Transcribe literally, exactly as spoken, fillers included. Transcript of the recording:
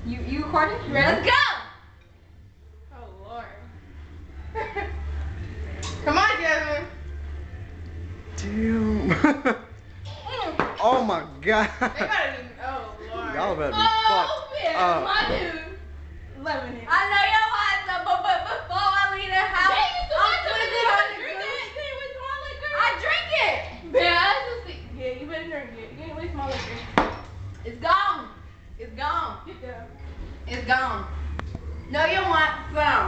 You you recording? You ready? Let's go! Oh Lord. Come on, Jasmine. Damn. Oh my God. They gotta be. Oh Lord. Y'all better be Oh, fucked man, up. my dude. Loving it. I know your wife, but but before I leave the house, Dang, you still I'm got your flipping liquor. on the Drink Goose. it. You ain't waste my liquor. I drink it. Yeah, that's just it. Yeah, you better drink it. You ain't waste my liquor. It's gone. It's gone. Yeah. It's gone. No, you want some.